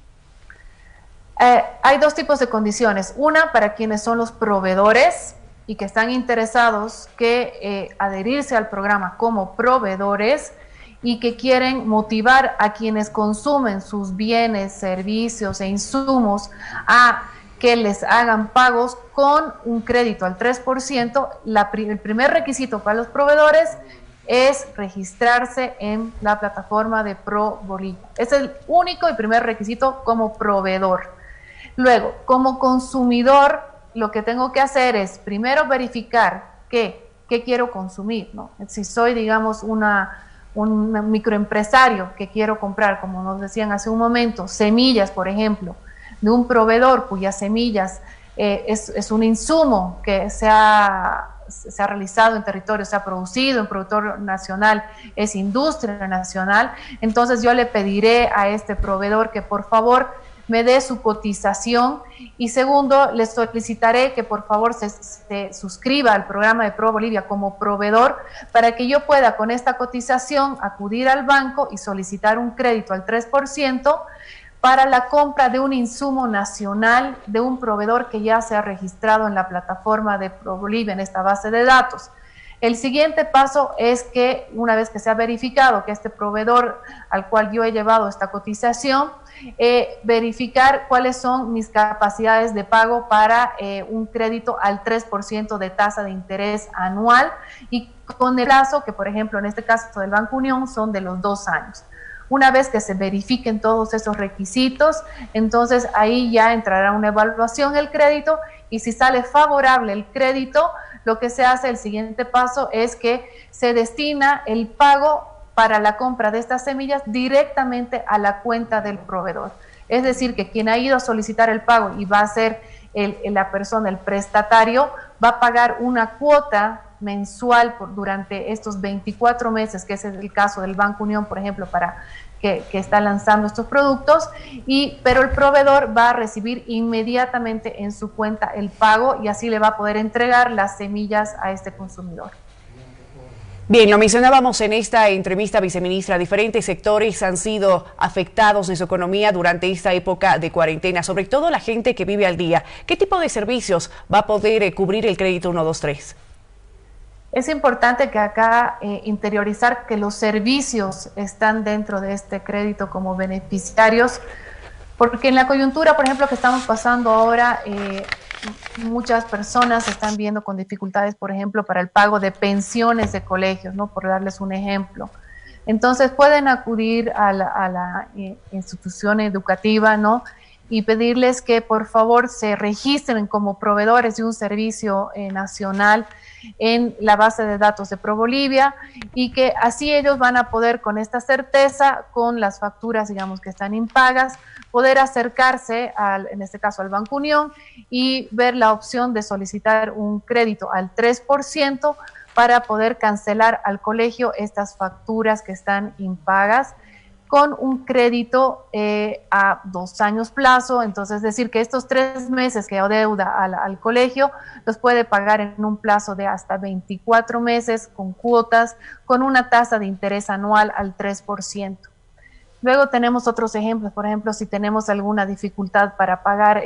Hay dos tipos de condiciones. Una, para quienes son los proveedores y que están interesados que adherirse al programa como proveedores y que quieren motivar a quienes consumen sus bienes, servicios e insumos a que les hagan pagos con un crédito al 3%. El primer requisito para los proveedores es registrarse en la plataforma de ProBolivia. Es el único y primer requisito como proveedor. Luego, como consumidor, lo que tengo que hacer es primero verificar qué quiero consumir, ¿no? Si soy, digamos, un microempresario que quiero comprar, como nos decían hace un momento, semillas, por ejemplo, de un proveedor cuyas semillas es un insumo que se ha realizado en territorio, se ha producido en productor nacional, es industria nacional, entonces yo le pediré a este proveedor que por favor me dé su cotización y segundo, le solicitaré que por favor se suscriba al programa de ProBolivia como proveedor para que yo pueda con esta cotización acudir al banco y solicitar un crédito al 3% para la compra de un insumo nacional de un proveedor que ya se ha registrado en la plataforma de ProBolivia, en esta base de datos. El siguiente paso es que una vez que se ha verificado que este proveedor al cual yo he llevado esta cotización, verificar cuáles son mis capacidades de pago para un crédito al 3% de tasa de interés anual y con el plazo que, por ejemplo, en este caso del Banco Unión son de los 2 años. Una vez que se verifiquen todos esos requisitos, entonces ahí ya entrará una evaluación el crédito, y si sale favorable el crédito, lo que se hace, el siguiente paso es que se destina el pago para la compra de estas semillas directamente a la cuenta del proveedor. Es decir, que quien ha ido a solicitar el pago y va a ser la persona, el prestatario, va a pagar una cuota mensual durante estos 24 meses, que es el caso del Banco Unión, por ejemplo, para que está lanzando estos productos, pero el proveedor va a recibir inmediatamente en su cuenta el pago y así le va a poder entregar las semillas a este consumidor. Bien, lo mencionábamos en esta entrevista, viceministra, diferentes sectores han sido afectados en su economía durante esta época de cuarentena, sobre todo la gente que vive al día. ¿Qué tipo de servicios va a poder cubrir el crédito 123? Es importante que acá interiorizar que los servicios están dentro de este crédito como beneficiarios, porque en la coyuntura, por ejemplo, que estamos pasando ahora, muchas personas están viendo con dificultades, por ejemplo, para el pago de pensiones de colegios, ¿no? Por darles un ejemplo. Entonces pueden acudir a la institución educativa, ¿no? Y pedirles que por favor se registren como proveedores de un servicio nacional en la base de datos de ProBolivia, y que así ellos van a poder, con esta certeza, con las facturas, digamos, que están impagas, poder acercarse, en este caso al Banco Unión, y ver la opción de solicitar un crédito al 3% para poder cancelar al colegio estas facturas que están impagas, con un crédito a 2 años plazo. Entonces, es decir, que estos 3 meses que adeuda al colegio los puede pagar en un plazo de hasta 24 meses con cuotas, con una tasa de interés anual al 3%. Luego tenemos otros ejemplos, por ejemplo, si tenemos alguna dificultad para pagar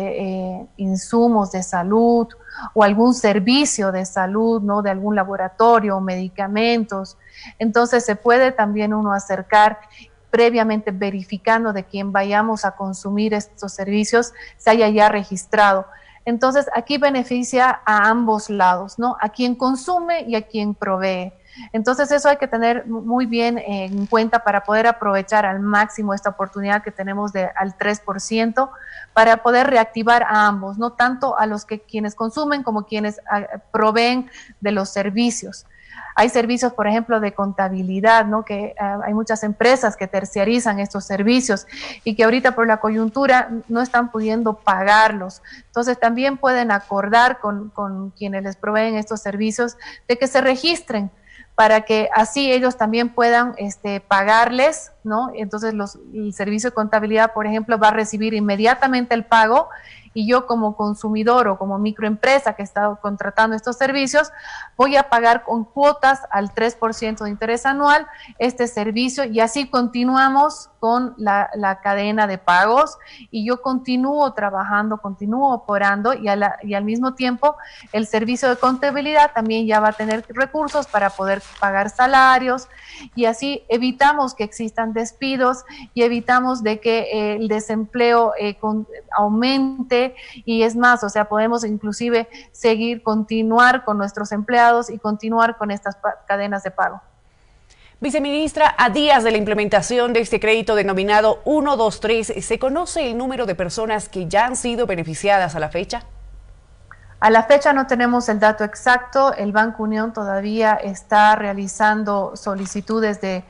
insumos de salud o algún servicio de salud, ¿no? De algún laboratorio o medicamentos, entonces se puede también uno acercar previamente verificando de quien vayamos a consumir estos servicios se haya ya registrado. Entonces aquí beneficia a ambos lados, ¿no? A quien consume y a quien provee. Entonces eso hay que tener muy bien en cuenta para poder aprovechar al máximo esta oportunidad que tenemos al 3%, para poder reactivar a ambos, no tanto a quienes consumen como quienes proveen de los servicios. Hay servicios, por ejemplo, de contabilidad, ¿no? Que hay muchas empresas que terciarizan estos servicios y que ahorita por la coyuntura no están pudiendo pagarlos. Entonces también pueden acordar con quienes les proveen estos servicios de que se registren, para que así ellos también puedan pagarles, ¿no? Entonces el servicio de contabilidad, por ejemplo, va a recibir inmediatamente el pago, y yo como consumidor o como microempresa que he estado contratando estos servicios, voy a pagar con cuotas al 3% de interés anual este servicio, y así continuamos con la cadena de pagos, y yo continúo trabajando, continúo operando, y al mismo tiempo el servicio de contabilidad también ya va a tener recursos para poder pagar salarios, y así evitamos que existan despidos y evitamos de que el desempleo aumente. Y es más, o sea, podemos inclusive continuar con nuestros empleados y continuar con estas cadenas de pago. Viceministra, a días de la implementación de este crédito denominado 123, ¿se conoce el número de personas que ya han sido beneficiadas a la fecha? A la fecha no tenemos el dato exacto. El Banco Unión todavía está realizando solicitudes de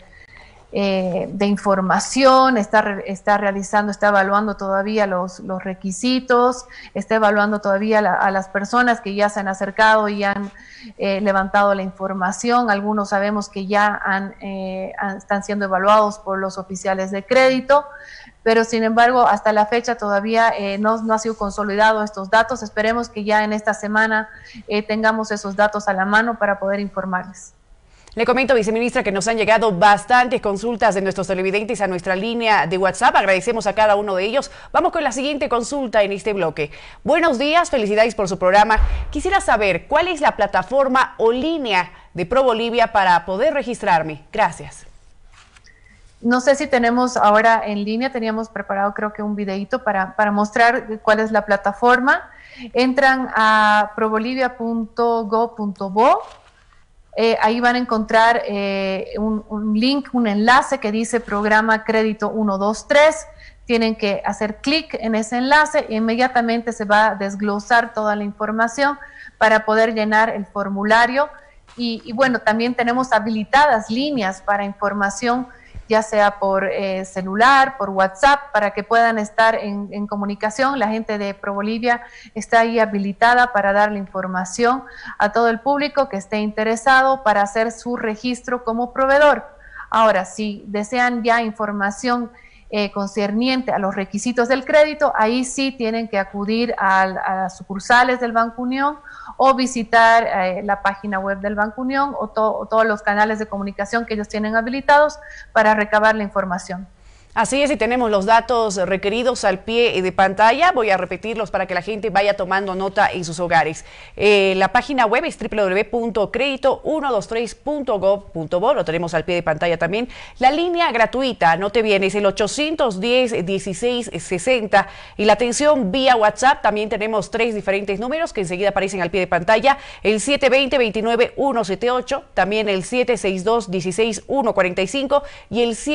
información, está evaluando todavía los requisitos, está evaluando todavía a las personas que ya se han acercado y han levantado la información. Algunos sabemos que ya están siendo evaluados por los oficiales de crédito, pero sin embargo hasta la fecha todavía no ha sido consolidado estos datos. Esperemos que ya en esta semana tengamos esos datos a la mano para poder informarles. Le comento, viceministra, que nos han llegado bastantes consultas de nuestros televidentes a nuestra línea de WhatsApp. Agradecemos a cada uno de ellos. Vamos con la siguiente consulta en este bloque. Buenos días, felicidades por su programa. Quisiera saber cuál es la plataforma o línea de ProBolivia para poder registrarme. Gracias. No sé si tenemos ahora en línea, teníamos preparado creo que un videito para mostrar cuál es la plataforma. Entran a probolivia.go.bo Ahí van a encontrar un link, un enlace que dice programa crédito 123. Tienen que hacer clic en ese enlace e inmediatamente se va a desglosar toda la información para poder llenar el formulario. Y bueno, también tenemos habilitadas líneas para información, ya sea por celular, por WhatsApp, para que puedan estar en comunicación. La gente de ProBolivia está ahí habilitada para dar la información a todo el público que esté interesado para hacer su registro como proveedor. Ahora, si desean ya información concerniente a los requisitos del crédito, ahí sí tienen que acudir a las sucursales del Banco Unión o visitar la página web del Banco Unión o todos los canales de comunicación que ellos tienen habilitados para recabar la información. Así es, y tenemos los datos requeridos al pie de pantalla. Voy a repetirlos para que la gente vaya tomando nota en sus hogares. La página web es www.credito123.gov.bo, lo tenemos al pie de pantalla también. La línea gratuita, note bien, es el 810-1660, y la atención vía WhatsApp, también tenemos 3 diferentes números que enseguida aparecen al pie de pantalla: el 720-29-178, también el 762-16-145 y el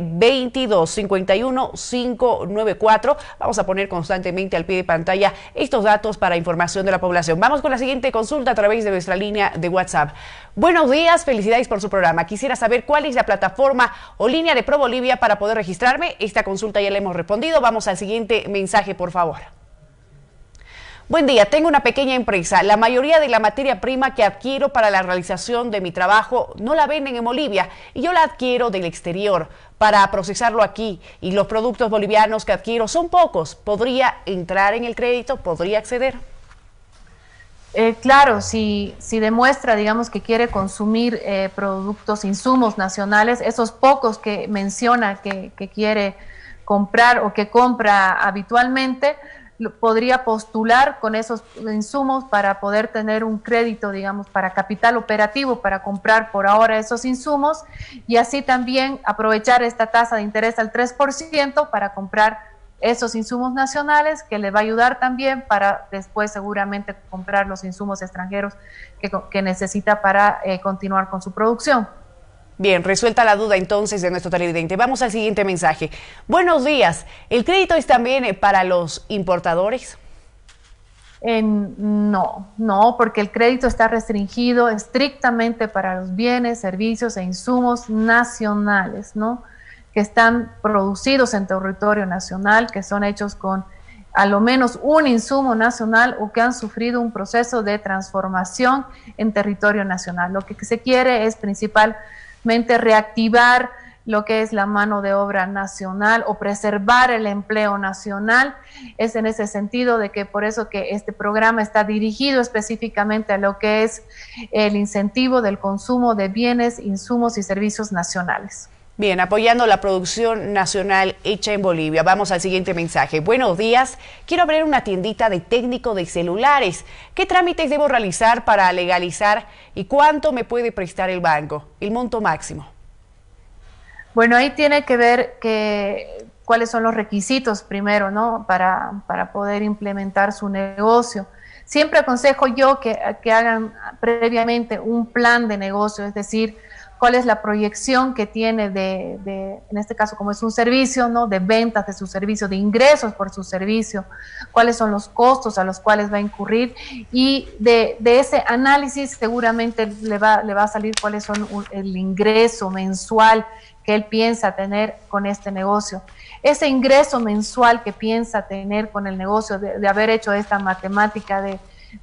722-51-594. Vamos a poner constantemente al pie de pantalla estos datos para información de la población. Vamos con la siguiente consulta a través de nuestra línea de WhatsApp. Buenos días, felicidades por su programa. Quisiera saber cuál es la plataforma o línea de ProBolivia para poder registrarme. Esta consulta ya la hemos respondido. Vamos al siguiente mensaje, por favor. Buen día, tengo una pequeña empresa. La mayoría de la materia prima que adquiero para la realización de mi trabajo no la venden en Bolivia y yo la adquiero del exterior para procesarlo aquí, y los productos bolivianos que adquiero son pocos. ¿Podría entrar en el crédito? ¿Podría acceder? Claro, si demuestra, digamos, que quiere consumir productos, insumos nacionales, esos pocos que menciona que quiere comprar o que compra habitualmente, podría postular con esos insumos para poder tener un crédito, digamos, para capital operativo, para comprar por ahora esos insumos, y así también aprovechar esta tasa de interés al 3% para comprar esos insumos nacionales, que le va a ayudar también para después seguramente comprar los insumos extranjeros que necesita para continuar con su producción. Bien, resuelta la duda entonces de nuestro televidente. Vamos al siguiente mensaje. Buenos días. ¿El crédito es también para los importadores? No, porque el crédito está restringido estrictamente para los bienes, servicios e insumos nacionales, ¿no? Que están producidos en territorio nacional, que son hechos con a lo menos un insumo nacional o que han sufrido un proceso de transformación en territorio nacional. Lo que se quiere es principalmente reactivar lo que es la mano de obra nacional o preservar el empleo nacional. Es en ese sentido de que por eso que este programa está dirigido específicamente a lo que es el incentivo del consumo de bienes, insumos y servicios nacionales. Bien, apoyando la producción nacional hecha en Bolivia. Vamos al siguiente mensaje. Buenos días, quiero abrir una tiendita de técnico de celulares. ¿Qué trámites debo realizar para legalizar y cuánto me puede prestar el banco? El monto máximo. Bueno, ahí tiene que ver cuáles son los requisitos primero, ¿no? Para poder implementar su negocio. Siempre aconsejo yo que hagan previamente un plan de negocio, es decir, cuál es la proyección que tiene en este caso, como es un servicio, ¿no? De ventas de su servicio, de ingresos por su servicio, cuáles son los costos a los cuales va a incurrir, y de ese análisis seguramente le va a salir cuáles son el ingreso mensual que él piensa tener con este negocio. Ese ingreso mensual que piensa tener con el negocio, de haber hecho esta matemática de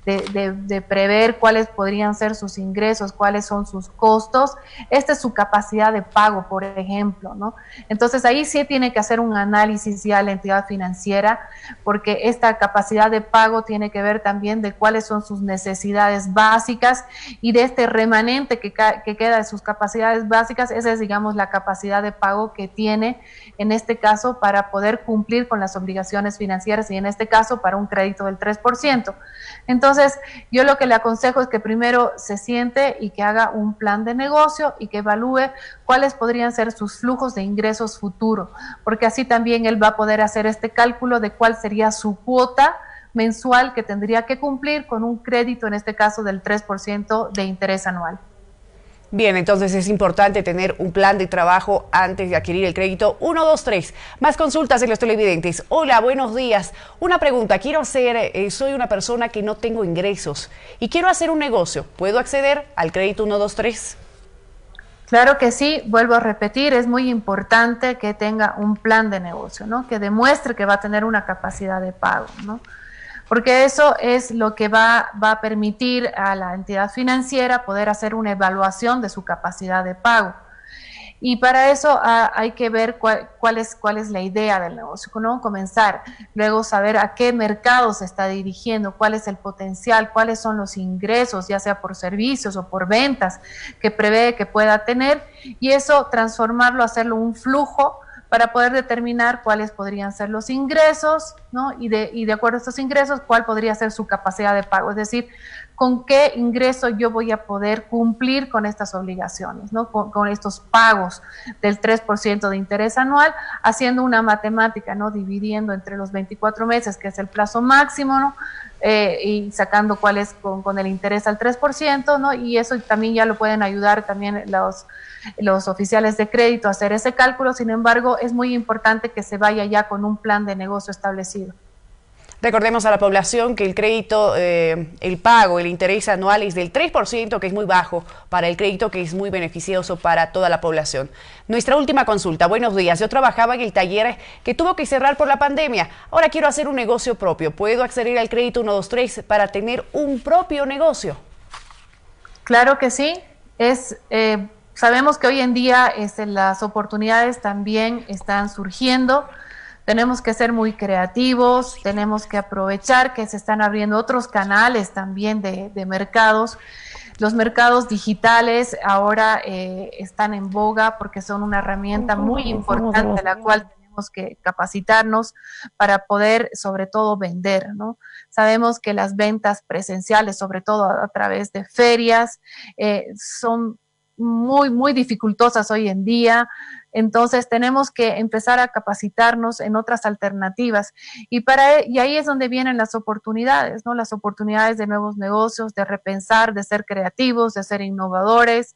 prever cuáles podrían ser sus ingresos, cuáles son sus costos, esta es su capacidad de pago, por ejemplo, ¿no? Entonces ahí sí tiene que hacer un análisis ya la entidad financiera, porque esta capacidad de pago tiene que ver también de cuáles son sus necesidades básicas, y de este remanente que queda de sus capacidades básicas, esa es, digamos, la capacidad de pago que tiene en este caso para poder cumplir con las obligaciones financieras, y en este caso para un crédito del 3%. Entonces, yo lo que le aconsejo es que primero se siente y que haga un plan de negocio y que evalúe cuáles podrían ser sus flujos de ingresos futuros, porque así también él va a poder hacer este cálculo de cuál sería su cuota mensual que tendría que cumplir con un crédito, en este caso del 3% de interés anual. Bien, entonces es importante tener un plan de trabajo antes de adquirir el crédito. 1, 2, 3. Más consultas de los televidentes. Hola, buenos días. Una pregunta. Quiero hacer, soy una persona que no tengo ingresos y quiero hacer un negocio. ¿Puedo acceder al crédito 1, 2, 3? Claro que sí, vuelvo a repetir, es muy importante que tenga un plan de negocio, ¿no? Que demuestre que va a tener una capacidad de pago, ¿no? Porque eso es lo que va a permitir a la entidad financiera poder hacer una evaluación de su capacidad de pago. Y para eso hay que ver cuál es la idea del negocio, ¿no? Comenzar, luego saber a qué mercado se está dirigiendo, cuál es el potencial, cuáles son los ingresos, ya sea por servicios o por ventas que prevé que pueda tener, y eso transformarlo, hacerlo un flujo para poder determinar cuáles podrían ser los ingresos, ¿no? Y de acuerdo a estos ingresos, cuál podría ser su capacidad de pago, es decir, con qué ingreso yo voy a poder cumplir con estas obligaciones, ¿no? Con estos pagos del 3% de interés anual, haciendo una matemática, ¿no? Dividiendo entre los 24 meses, que es el plazo máximo, ¿no? Y sacando cuál es con el interés al 3%, ¿no? Y eso también ya lo pueden ayudar también los oficiales de crédito a hacer ese cálculo. Sin embargo, es muy importante que se vaya ya con un plan de negocio establecido. Recordemos a la población que el crédito, el pago, el interés anual es del 3%, que es muy bajo para el crédito, que es muy beneficioso para toda la población. Nuestra última consulta. Buenos días. Yo trabajaba en el taller que tuvo que cerrar por la pandemia. Ahora quiero hacer un negocio propio. ¿Puedo acceder al crédito 1, 2, 3 para tener un propio negocio? Claro que sí. Sabemos que hoy en día las oportunidades también están surgiendo. Tenemos que ser muy creativos, tenemos que aprovechar que se están abriendo otros canales también de mercados. Los mercados digitales ahora están en boga porque son una herramienta muy importante de la cual tenemos que capacitarnos para poder, sobre todo, vender, ¿no? Sabemos que las ventas presenciales, sobre todo a través de ferias, son muy dificultosas hoy en día. Entonces tenemos que empezar a capacitarnos en otras alternativas y ahí es donde vienen las oportunidades, ¿no? Las oportunidades de nuevos negocios, de repensar, de ser creativos, de ser innovadores,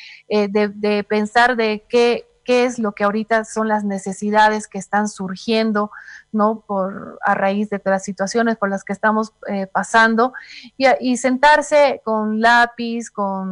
de pensar de qué es lo que ahorita son las necesidades que están surgiendo, ¿no? A raíz de las situaciones por las que estamos pasando, y sentarse con lápiz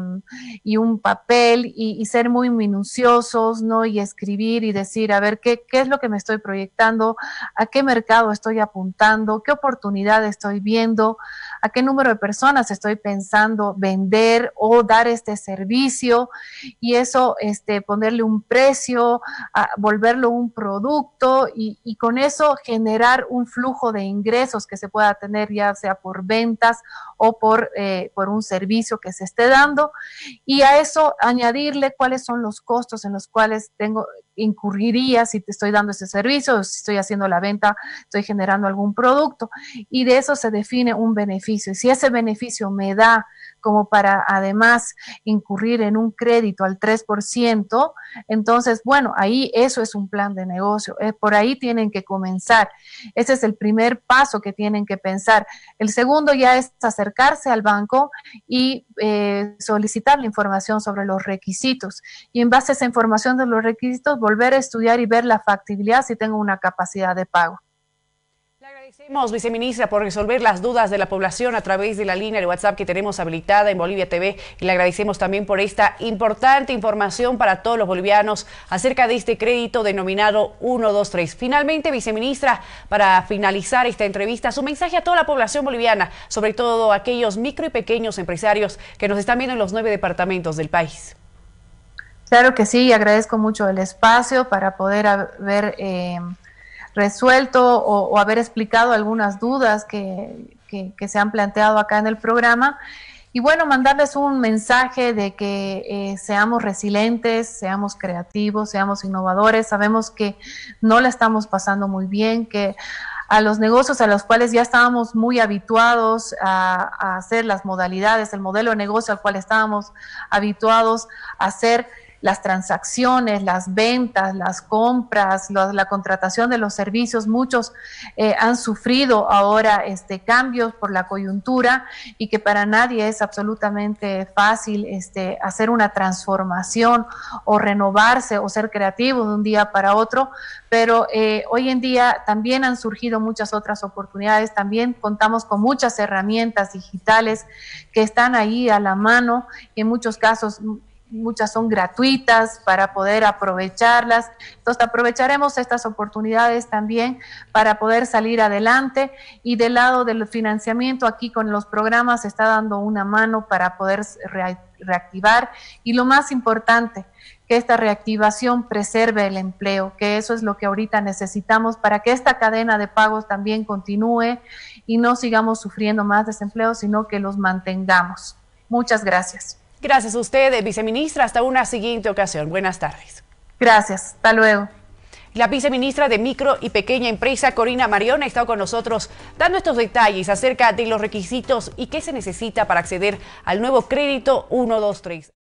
y un papel y ser muy minuciosos, ¿no? Y escribir y decir, a ver, ¿qué es lo que me estoy proyectando? ¿A qué mercado estoy apuntando? ¿Qué oportunidad estoy viendo? ¿A qué número de personas estoy pensando vender o dar este servicio? Y eso, ponerle un precio, volverlo un producto y con eso generar un flujo de ingresos que se pueda tener, ya sea por ventas o por un servicio que se esté dando, y a eso añadirle cuáles son los costos en los cuales incurriría si te estoy dando ese servicio, o si estoy haciendo la venta, estoy generando algún producto, y de eso se define un beneficio. Y si ese beneficio me da como para además incurrir en un crédito al 3%, entonces, bueno, ahí eso es un plan de negocio, por ahí tienen que comenzar. Ese es el primer paso que tienen que pensar. El segundo ya es acercarse al banco y solicitar la información sobre los requisitos, y en base a esa información de los requisitos volver a estudiar y ver la factibilidad si tengo una capacidad de pago. Le agradecemos, viceministra, por resolver las dudas de la población a través de la línea de WhatsApp que tenemos habilitada en Bolivia TV, y le agradecemos también por esta importante información para todos los bolivianos acerca de este crédito denominado 123. Finalmente, viceministra, para finalizar esta entrevista, su mensaje a toda la población boliviana, sobre todo a aquellos micro y pequeños empresarios que nos están viendo en los 9 departamentos del país. Claro que sí, agradezco mucho el espacio para poder haber resuelto o haber explicado algunas dudas que se han planteado acá en el programa. Y bueno, mandarles un mensaje de que seamos resilientes, seamos creativos, seamos innovadores. Sabemos que no la estamos pasando muy bien, que a los negocios a los cuales ya estábamos muy habituados a hacer las modalidades, el modelo de negocio al cual estábamos habituados a hacer, las transacciones, las ventas, las compras, la contratación de los servicios. Muchos han sufrido ahora cambios por la coyuntura y que para nadie es absolutamente fácil hacer una transformación o renovarse o ser creativo de un día para otro, pero hoy en día también han surgido muchas otras oportunidades, también contamos con muchas herramientas digitales que están ahí a la mano, y en muchos casos muchas son gratuitas para poder aprovecharlas. Entonces aprovecharemos estas oportunidades también para poder salir adelante, y del lado del financiamiento aquí con los programas se está dando una mano para poder reactivar, y lo más importante, que esta reactivación preserve el empleo, que eso es lo que ahorita necesitamos para que esta cadena de pagos también continúe y no sigamos sufriendo más desempleo, sino que los mantengamos. Muchas gracias. Gracias a usted, viceministra. Hasta una siguiente ocasión. Buenas tardes. Gracias. Hasta luego. La viceministra de Micro y Pequeña Empresa, Corina Marión, ha estado con nosotros dando estos detalles acerca de los requisitos y qué se necesita para acceder al nuevo crédito 123.